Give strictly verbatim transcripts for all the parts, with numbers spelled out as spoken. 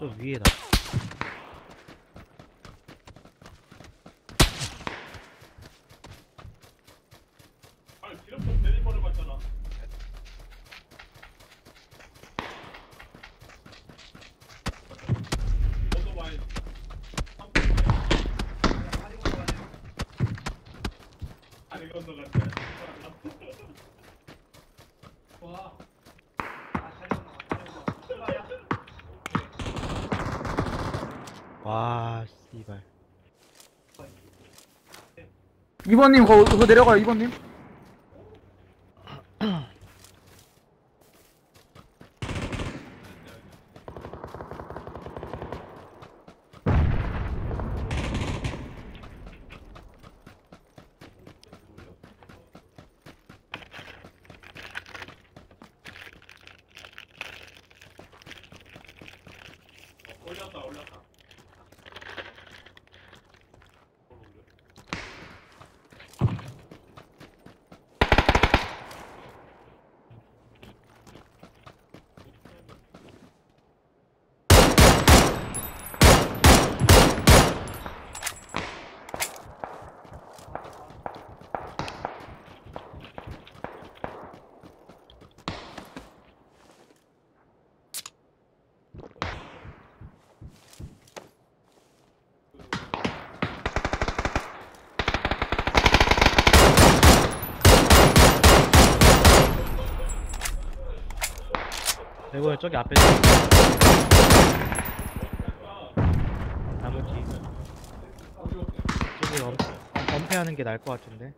저 위에다. 와, 씨발. 이 번님 거, 그거 내려가요. 이 번님. 올렸다 올렸다. 이거 저기 앞에 나무 뒤 저기 엄, 엄폐하는 게 나을 것 같은데.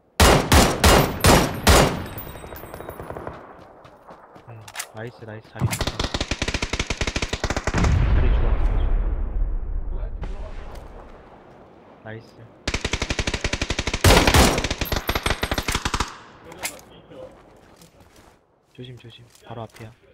음, 나이스 나이스. 자리 좋다. 자리 좋아 자리 좋아. 나이스. 조심 조심. 바로 앞이야.